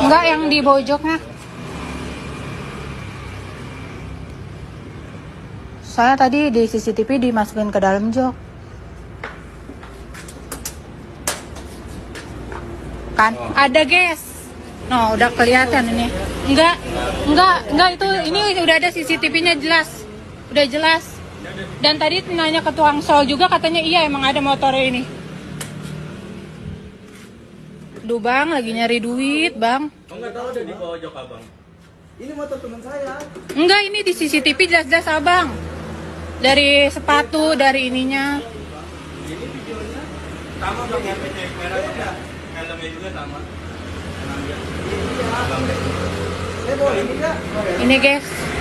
Enggak, yang di pojoknya. Saya tadi di CCTV dimasukin ke dalam jok. Kan? Ada, guys. No, udah kelihatan ini. Enggak itu ini udah ada CCTV-nya jelas. Udah jelas. Dan tadi nanya ke tukang sol juga katanya iya emang ada motor ini. Duh bang, lagi nyari duit bang. Enggak tahu ada di pojok abang. Ini motor teman saya. Enggak, ini di CCTV jelas-jelas abang. Dari sepatu, dari ininya. Ini videonya sama bang yang cewek merah ya. Helmnya juga sama. Ini guys.